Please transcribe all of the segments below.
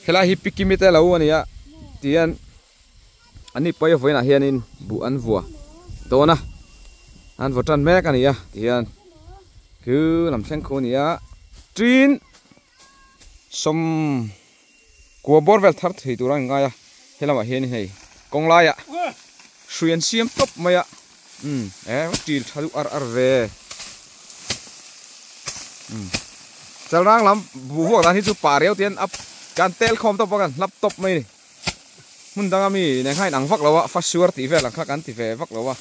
helai hi pikimite lo ania tian ani pai voina hianin bu an vua dona an votan mek ania tian cứ làm sen khô nia trin som của bor vel thar thei turang nga ya helama hian hei konglai ya suyen siam top maya til thalu ar ve chalrang lam bu ho dan hi chu pareu tian up kan tel khom to pakan laptop mai ni mun danga mi ne khai nang vak lawa fa sure ti ve lang kha kan ti ve vak lawa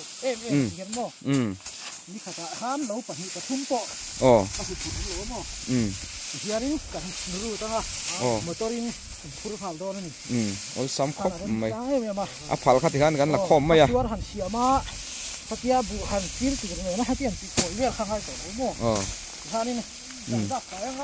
ni khata han lo pa hi ka thum po ka hu thum lo mo hiarin kan ru ta motorin pur phal do ni ol sam khop mai a phal kha ti kan la khom mai ya suar han siama patia bu han fil ti ne na hatian ti ko vel kha hai to mo hanin da ka nga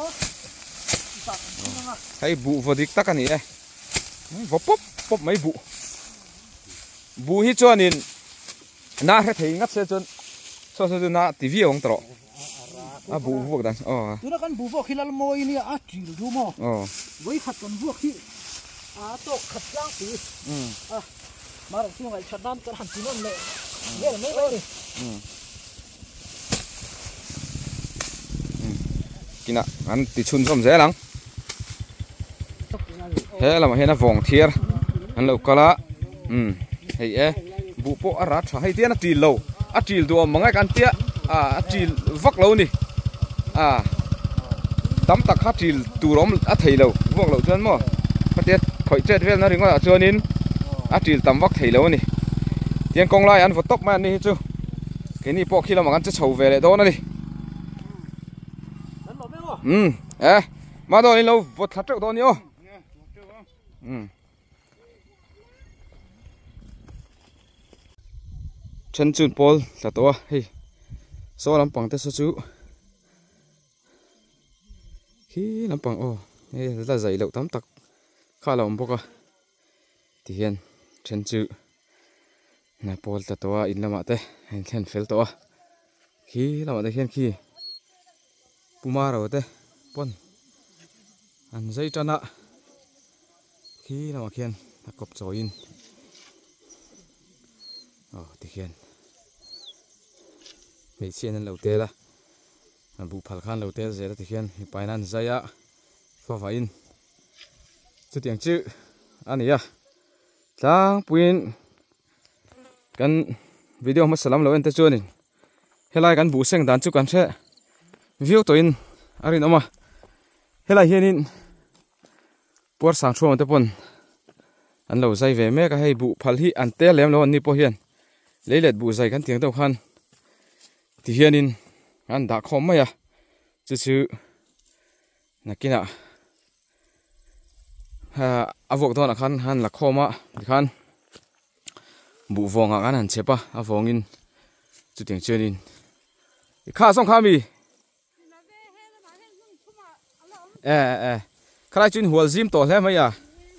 hay bu vodik ta kan ni e vo pop mai bu hi chuanin na he thei ngat se chon so na TV ong tro a bu vok dan tu na kan bu vok hilal moi ni a tril du mo voi khat kan vok hi a to khat lang ti mar tu ngai chadan kan han tinon le ye mai mai kina an ti chun som ze lang he la ma he na vong thier an lo kala hei e bu po ara tha hei tian a ti lo a tril du mangai kan tia a tril vak lo ni tam tak kha tril turom a thei lo vok lo chuan mo patet khoi chet vel na ringa chuanin a tril tam vak thei lo ni tiang kong lai an vo top man ni chu ke ni po khila mangan che chho ve le do na ni ma do ni lo vo thla treu do ni o chân chun pol là to hey so lam pang te so chu khi lam pang hey la zai lo tam tak kha lom boka ti hian chân chu na pol ta to in lama te hen thlen fel to khi lama te hian khi puma ro te pon an zai tana khi lama khian na kop choin ti hian mấy chiên lâu tê la bu phal khan lâu tê giờ thì khian bài nan zaya pha vain chú tiếng chữ anh ấy tlang puin kan video mà salam lâu anh ta cho nên helai kan bu seng dan chu kan se view to in arin oma helai hianin por sang chuang te pon an lo zai ve me ka hei bu phal hi an te lem lo an ni po hian leilet bu zai kan tiếng tàu khan thì hianin an da khom mai chu nakina avok don khan han la khoma khan bu vonga kan han chepa avongin chu ting chenin kha song kha mi khara chun hual zim to hle mai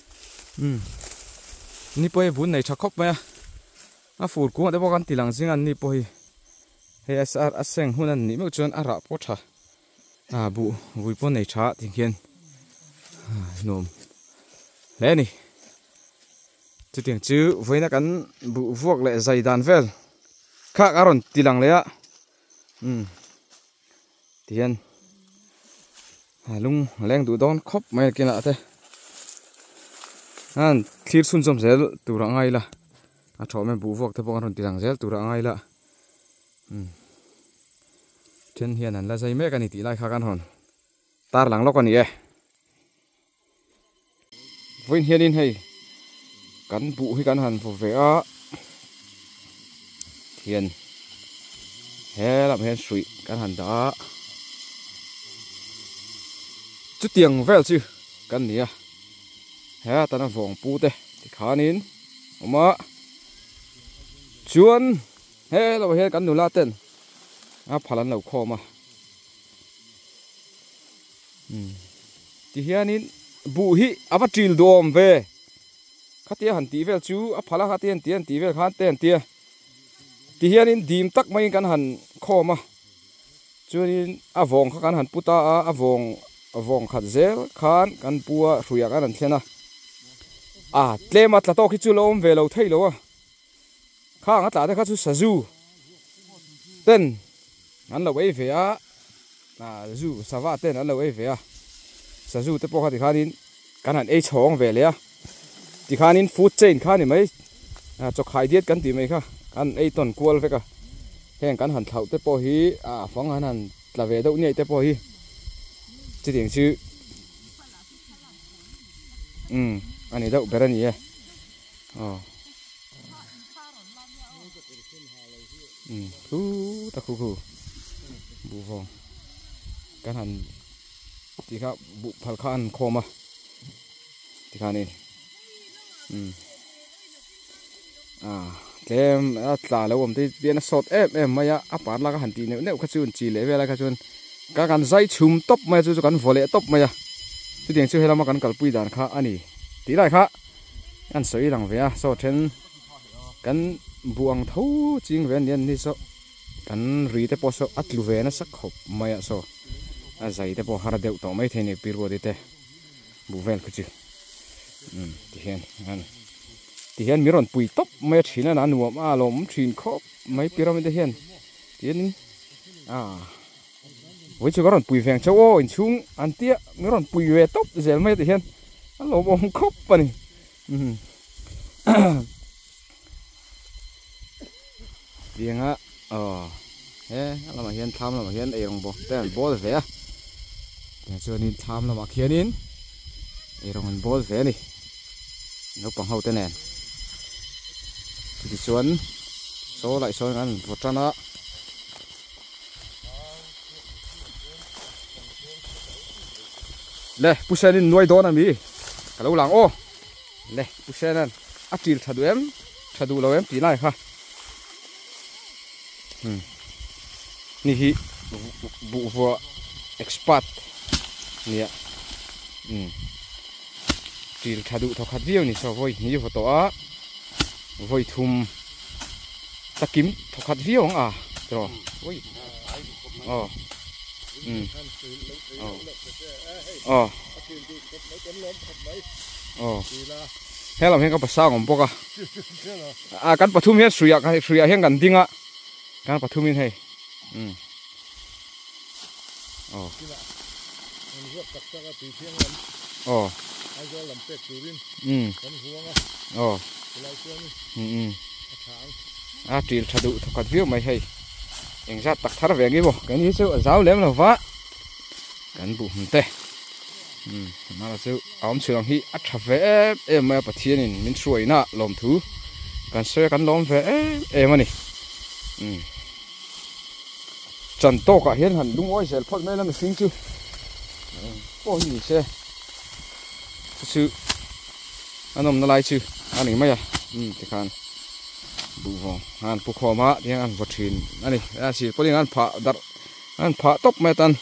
ni poi bun nei thakop mai a fur ku de bokan tilang jing an ni poi he sar aseng hunan ni mo chuan ara potha bu vui pon nei tha ting hian nom le ni chu ting chu voina kan bu vuak le zai dan vel kha aron tilang le tian lung leng du don khop mai kina ate an thlir sun som zel tura ngai la a thome bu vuak te pon ron tilang zel tura ngai la trên hiền hẳn là dây mẹ cái này tí lại khác ăn hòn tar lắng lo còn nhỉ vinh hiền in hay cắn bụ hay cắn hẳn phù vệ á hiền he làm hiền sụi cắn hẳn đó chút tiền vel chứ cắn nhỉ he ta nó vòng pu tê thì khá nín mà chuan he là he cắn đủ la tên phalan lo khoma ti hianin bu hi ava tril dom ve khatia han ti vel chu a phala khatien tian ti vel khan ten tia ti hianin dim tak mai kan han khoma chuanin avong kha kan han puta avong vong khat zel khan kan pua ruya kan an thena tlema tla to khi chu lom ve lo thei lo kha nga tla de kha chu saju ten an lo ei ve a zu sawa ten an lo ei ve a saju te po kha ti khanin kan han ei chhong ve le a ti khanin food chain kha ni mai cho khai diet kan ti mai kha kan ei ton kual ve ka heng kan han thau te po hi phang han tla ve do ni te po hi chi ding chu ani đâu bé này ta khu bù vòng cái hẳn thì khác bụ phật khan khô mà thì khan này em là lâu om thì biến sốt em mày áp bán là cái hẳn tí nếu cái chuyện chỉ lấy về là cái chuyện các anh dây chùm top mày cho cái vole top mày thì tiếng chưa hay làm cái bụi đàn khác anh tí lại khác anh sợi rằng về so trên cái buông thấu chính về nên đi so cái rì thế bỏ so ắt lu về nó sắc hộp mày so dây thế bỏ hara đều tao mấy thế này biro đi thế bu vel cái chứ thì hiện miron bụi tóc mấy chỉ là anh nuông lom chín khóc mấy biro mình hiện tiến với chú còn bụi vàng châu Âu chung anh tía miron bụi về tóc dễ mấy thì hiện anh lom ông khóc vậy tiếng á là mà hiền tham là mà hiền rong bò tên bò về cho nên tham là mà hiền in rong bò về này nó bằng hậu tên này thì xuân số lại số ngắn một trăm đó lê pusen nuôi đó là mi cả lâu làng ô lê pusen chịu thà đủ lâu em tí này ha ni hi bu vua expert nia chịu thà đủ thọ khát viêu ni so voi ni photo a voi thum takim thọ khát viêu rồi voi thế làm hiện cái sao còn bốc cái bắt thum hiện suy hiện gần tiếng cái bắt thum hiện hay chỉ thật đủ thật view mày hay anh ra tắc thắt về cái bộ cáiนี้sự giáo lém là vá cái bụng tê mà là sự áo trường hi ắt chặt vẽ em mà bắt thiên mình suy na lom thú cái xe cái lom vẽ em mà này trần to cả hiện hẳn đúng rồi sẽ phát mấy lần sinh chứ ôi gì xe sự anh ông nó lại chứ anh ấy mấy thì khan bù vòng anh bù khom á thì anh vật thìn anh ấy chỉ có tiếng anh phá tóc mấy tan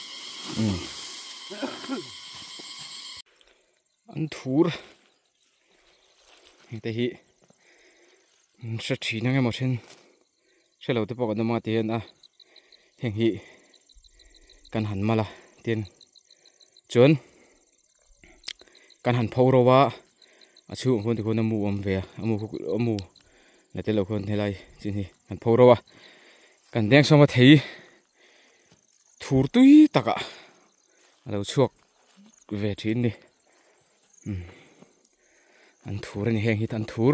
anh thua thế hi sẽ chỉ năng một trên sẽ lâu tiếp tục ăn mà tiền hiện hi cần hẳn mà là tiền chuẩn cần hẳn phâu rồi wa chú con thì con nó mua về mua là tên lâu con thế này chỉ hi hẳn phâu rồi wa cần đen xong mà thấy thua túi tất cả lâu chuộc về trên đi anh thua này hiện hi anh thua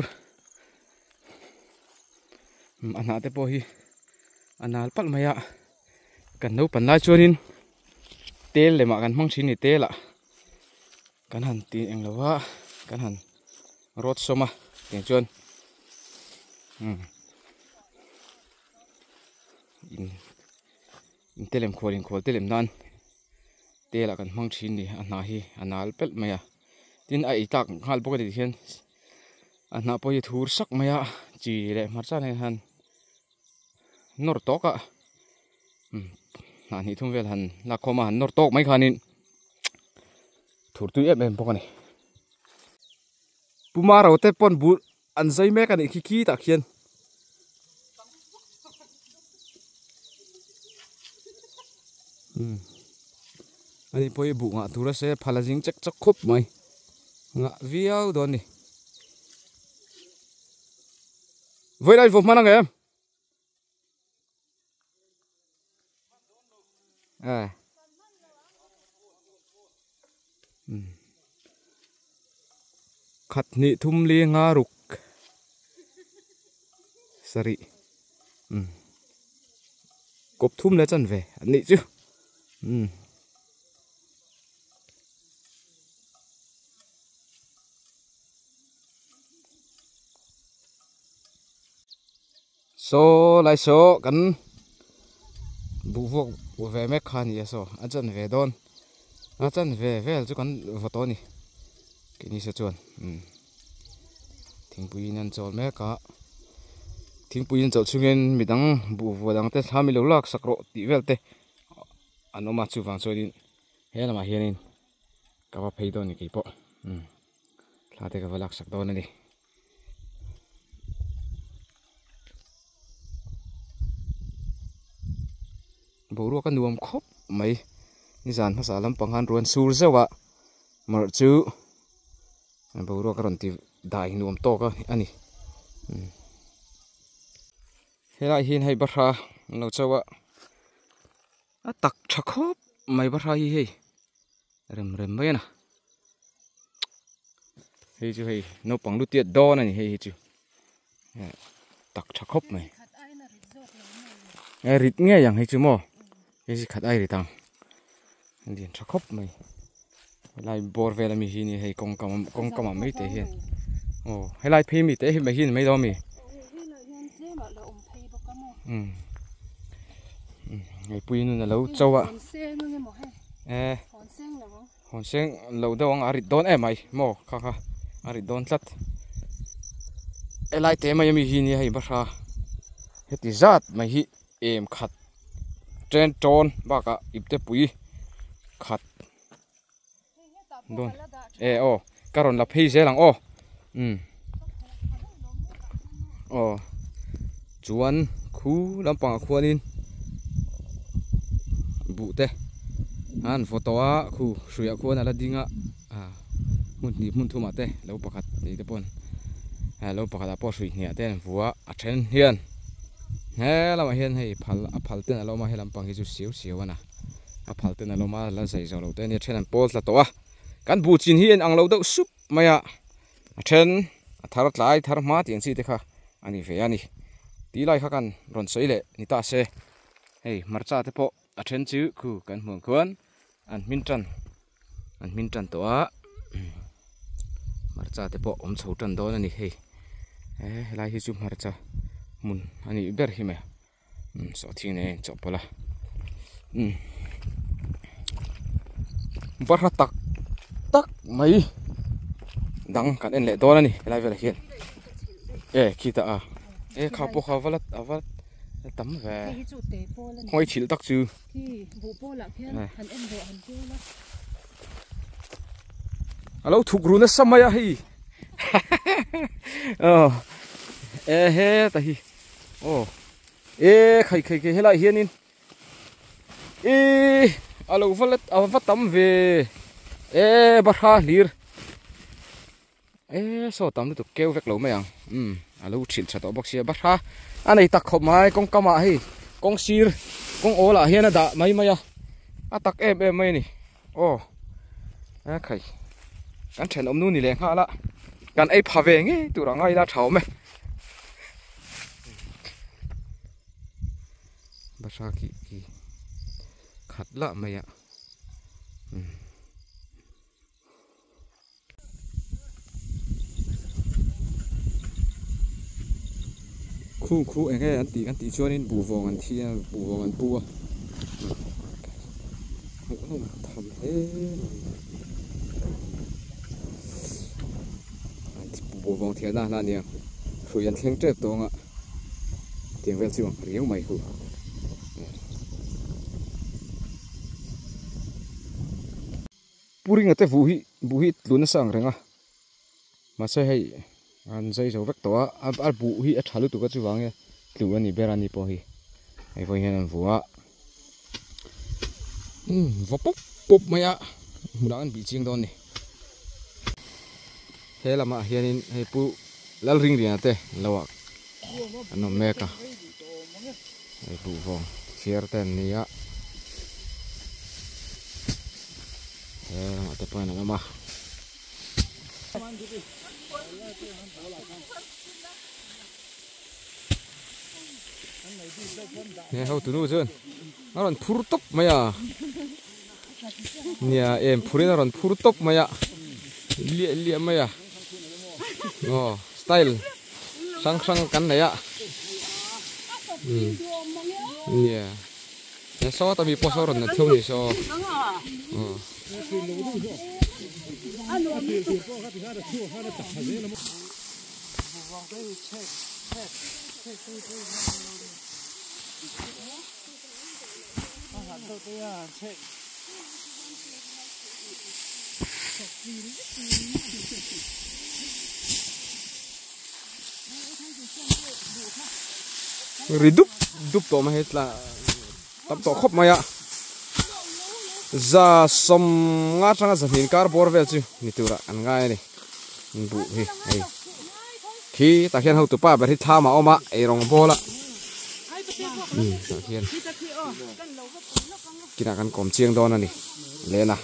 anh nãy po hi anh nãy bắt mày cần nấu phần lai cho nên tê để mà cần mong xin thì tê là cần hẳn tiền anh lâu cần hẳn rót xong mà tiền chuan tê làm khổ tê làm nan tê là cần mong xin thì anh nãy bắt mày tin ai tak hal bốc đi hiện anh nãy po hi thua sắc mày chỉ để mặt ra này hẳn nor to ka ni thum vel han la khoma han nor tok mai khanin thur tu em bok ani puma ro te pon bu an zai mek ani khi ta khian ani poi bu nga tura se phalajing chek chak khup mai nga viau don ni voi lai vo manang em khát nị thum li nga ruk sari cốp thum lấy chân về nị chứ số lại số cần bù vuông về mấy khăn gì số anh chân về đón anh chân về chứ còn vào tối nè cái này sẽ chuẩn thỉnh bùi nhân chọn mấy cả thỉnh bùi nhân chọn chung nhân mình đang bù vuông đang tết 20 lâu lạc sắc rộ tí về tết anh ông mà chụp vàng rồi đi hết là mà hiền in các bạn thấy đón này cái bộ là thế các bạn lạc sắc đón này đi bố ruột cái nuông khóc mấy như dàn phát làm bằng hàng ruộng sủi dâu ạ mở chứ bố ruột cái rốn thì đại nuông to cơ anh đi hiện tại hiện hay bắt ra lâu châu ạ tắc chắc khóc mấy bắt ra hi rầm mấy nè hay chứ hay nó bằng lút tiệt đo này hay chứ tắc chắc khóc mày rít nghe rằng hay chứ mò cái gì khát ai để tăng điện chắc khóc mày lại bor về là mình hiền hay con cầm mấy thế hiền hay lại phi mình thế mày hiền mấy đó mình ngày pin là lâu châu ạ hòn sen lâu đâu anh đón em mày mò kha đón chặt lại thế mày mình hiền hay bắt ra hết thì rát mày hi em khát trên tròn bác ạ ịp tế bùi khát đồn caron là phi dễ lắm chuan khu làm bằng khuôn in bụ tê anh photo khu suy khuôn là đi ngã mun thu mà tê lâu bạc đi tê pon lâu bạc là po suy nhẹ tê vua trên hiền hè là mà hiền hay phal tên là lo mà hay làm bằng cái chút xíu anh phal tên là lo mà là dày dầu đầu tên như trên post là to căn bù chín hiền ăn lâu đâu súp mày trên thar lại thar má tiền gì thế kha anh về anh tí lại khác căn ròn sấy lệ ni ta xe hey marcha thế po trên chữ khu căn mường khuôn anh min trần to marcha thế po sầu trần đó này hey lại hi chụp marcha mun ani ber hi me so thing ne chopala barha tak mai dang kan en le do ni lai ve hian kita kha po kha valat avat tam ve hoi chil tak chu bu po la phian han en bo han chu la alo thuk ru na samaya hi he ta hi khai he lại hiền in alo valat tam về bắt ha lir so tam được kêu vek lâu mày alo chỉnh chặt bọc xe bắt ha anh này tắc khop mai con cama hi con sir con ô là hiền đã mấy tắc em mấy nè khai căn chén nu nì leng ha la căn ấy phá về nghe tụi nó ngay là cháu mày bahasa ki khat la maya khu anh cái anh tí cho nên bù vòng anh thi bù vòng anh bua thầm thế bù vòng thiệt là nè rồi anh khen chết to ngạ tiếng vel siêu riêu mày khu puring ate vu hi tluna sang renga ma se hei an zai zo vek to a bu hi a thalu tu ka chu wange tlu ani berani po hi ai voi hian an vuwa vopuk pop maya mudangan bicing don ni he lama hianin he pu lal ring ri ate lawak ano meka he pu vong fier ten ni ya he lama te pa na lama nè hậu tụi nó sơn nó còn phur tốc maya nè em phur nó còn phur tốc maya lia lia maya style sang sang cắn này ạ nè nè so tao bị poso rồi nè theo này so Ridup dup to ma het la tam to khop maya za som nga changa zamin kar bor ve chu ni tura an ngai ni bu hi ai khi ta khian hau tu pa ba thi tha ma oma e rong bola ta khian kina kan kom chiang don ani lena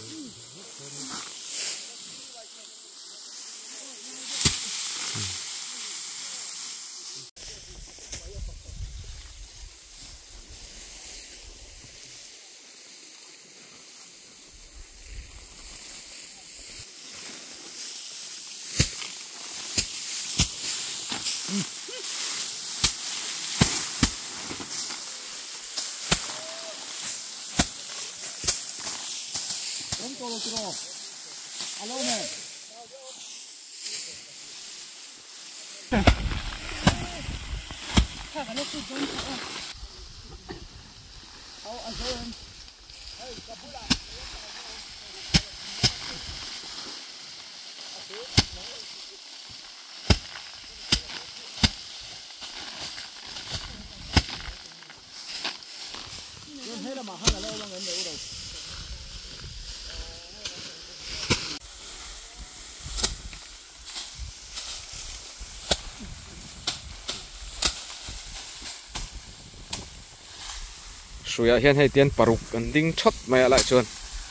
suya hian hay tiền paruk an ding chot maya lại chuan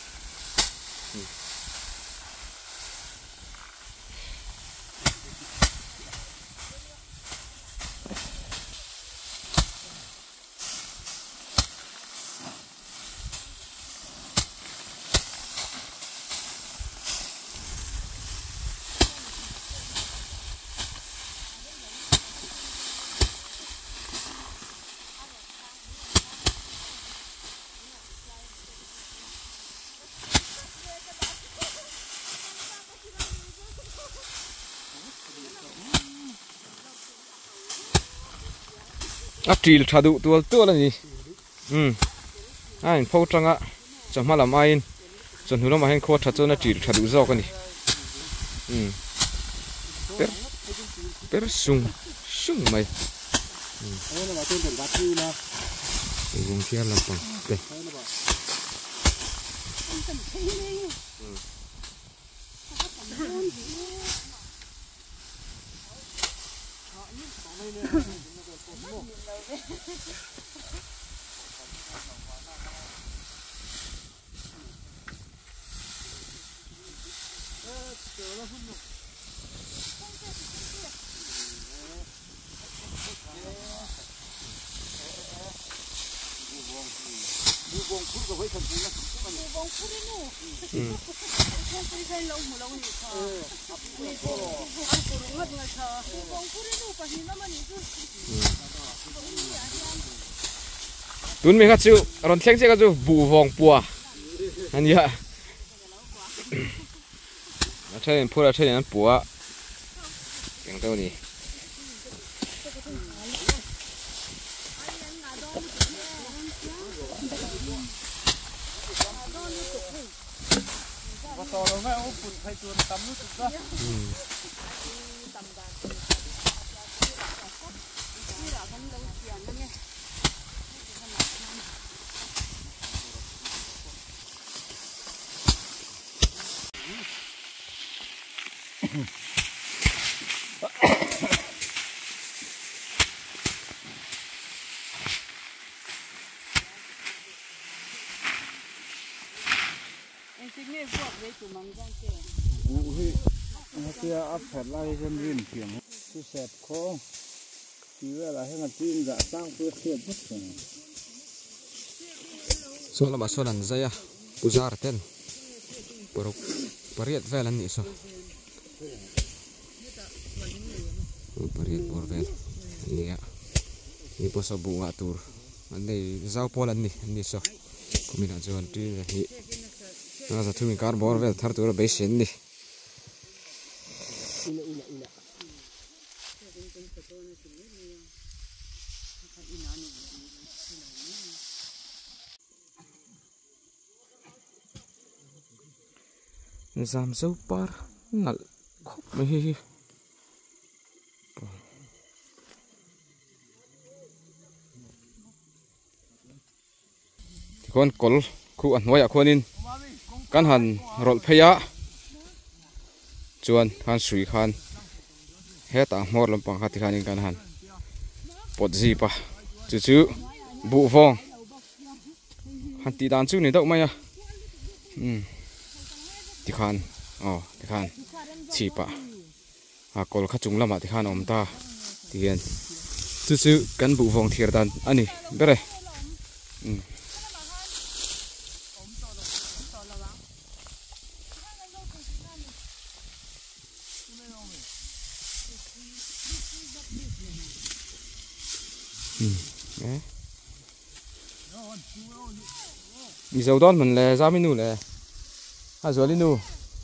tril thadu tual ani ai phau tanga chama lam ain chon hula ma hen kho tha chona tril thadu zok ani per sung mai vùng kia làm bằng đây tun mi kha chu ron thleng che ka chu bu vong pua ania a thai phura thai an pua keng to ni kia áp phật lại dân viên kiểm sự sẹp khó thì là hay là tin giả sang tôi thiệt bất thường số là bà số lần dây à pujar ten porok pariat velan ni so pariat por vel ni ya ni poso bunga tur ande zau polan ni so kumina juan ti hi na za thumi kar bor vel thar tur besin ni Zam dâu par nal khóc mê thì con col khu ăn hoài con in căn hàn rộn phê á chuan khan sui khan hết à mor làm bằng hạt thì khan in căn hàn bột gì pa chú bụ vong hàn tì đàn chú này đâu mày à thì khan thì khan chỉ pa col khát chung lắm à thì khan om ta thì hiện chú căn bụ vong thiệt đàn anh đi biết rồi đi dầu đón mình là ra menu là rồi đi nu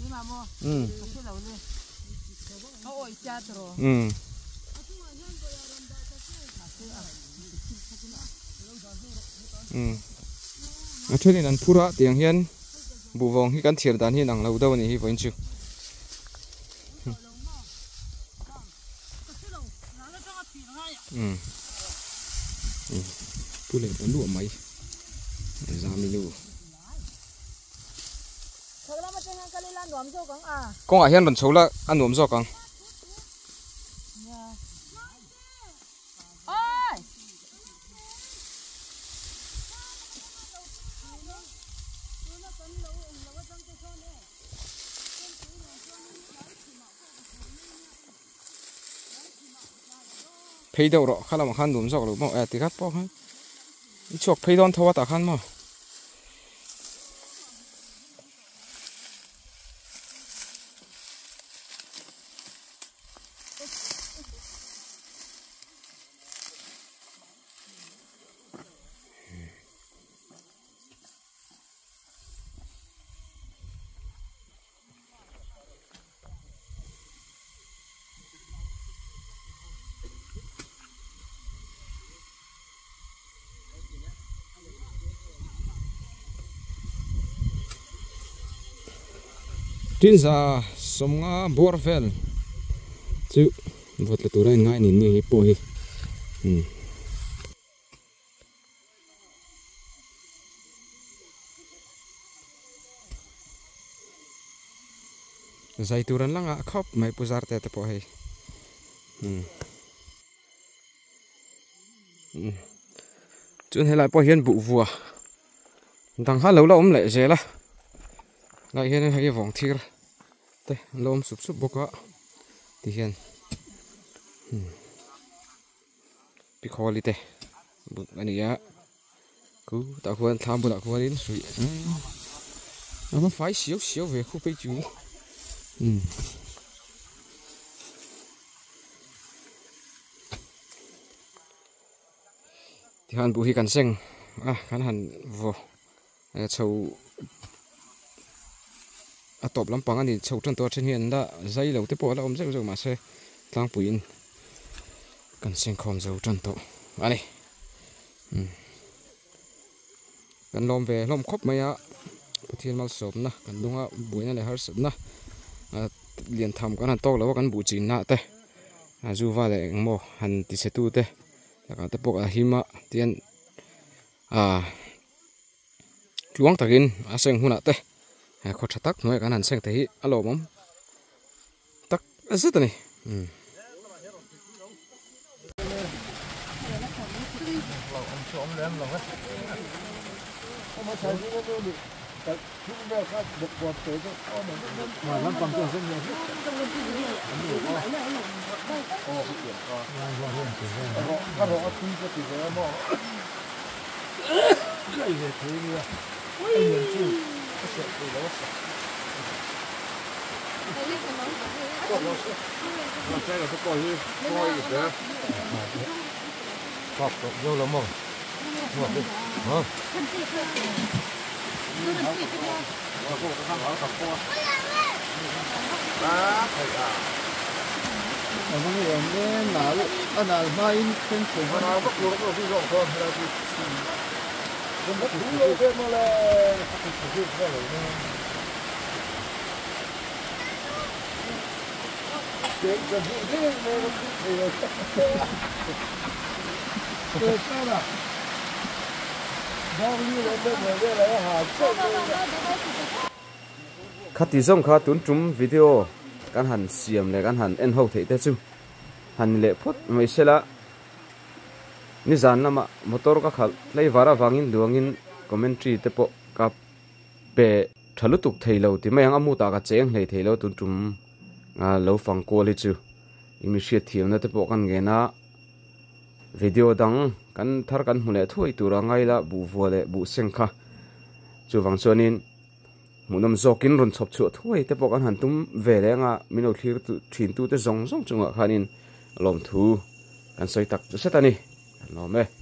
cho nên anh phura tiếng hiền bù vong khi cắn thiệt đàn hiền đằng lâu đâu này hi vẫn chưa phụ lên ấn đũa máy ra menu con ở hiền vẫn xấu là ăn uống rồi con pay đâu rồi khá là một khăn đúng rồi rồi mà thì cắt bỏ hết chuột pay đón thua ta khăn mà tin ra som nga borvel chu vot la turai ngai ni hi po hi zai turan langa khop mai pujar te te po hi chun helai po hian bu vua dang ha lo la om le je la lại hiện hay vòng thiệt đây lom sụp sụp bốc á thì hiện bị khó đi đây anh ấy cứ tạo quan tham buồn tạo quan đến rồi nó phải xíu xíu về khu cây chú thì hắn bùi cắn xanh hắn hẳn vô sầu top lắm bằng anh thì sầu trân to trên hiện đã dây lâu tiếp bỏ là ông rất rồi mà xe lang bùi cần xanh khom dầu trân to anh này cần lom về lom khóc mấy á thiên mal sớm na cần đúng á bùi này hơi sớm na liền thầm cái hàn to là cái bùi chín nạ tê dù vào để mò hàn thì sẽ tu tê là cái tiếp bỏ hima tiền chuông ta gin xanh huna tê khó chặt tắc nói cái hàn xanh thấy alo mắm tắc rất là này Cọp vô lắm rồi. Ngọt đi. Hả? Khát tí xong khát tuấn trúng video căn hẳn xiêm này căn hẳn en hậu thấy thế chứ hẳn lệ phút mấy xe là ní dàn lắm ạ motor các khát lấy vara vangin duangin commentary te po cặp bè thαλu tục thấy lâu thì mấy anh amu ta cả chén lấy thấy lâu tuấn trúng lâu phăng cô lấy chứ initiative na te po kan ge na video dang kan thar kan hule thui tura ngai la bu vole bu sengkha chu wang chonin munam zokin ron chop chu thui te po kan han tum vele nga mino thlir tu thin tu te zong zong chunga khanin lom thu kan soi tak chu setani no me